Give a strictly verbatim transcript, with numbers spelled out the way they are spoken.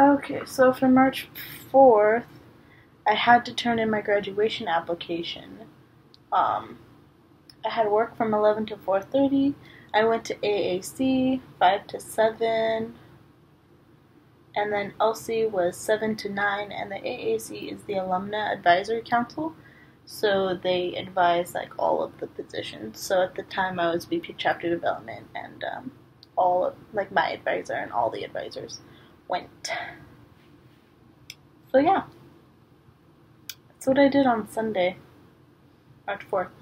Okay, so for March fourth, I had to turn in my graduation application. Um, I had work from eleven to four thirty. I went to A A C five to seven, and then L C was seven to nine, and the A A C is the Alumna Advisory Council, so they advise like all of the positions. So at the time I was V P Chapter Development, and um, all of, like my advisor and all the advisors went. So yeah, that's what I did on Sunday, March fourth.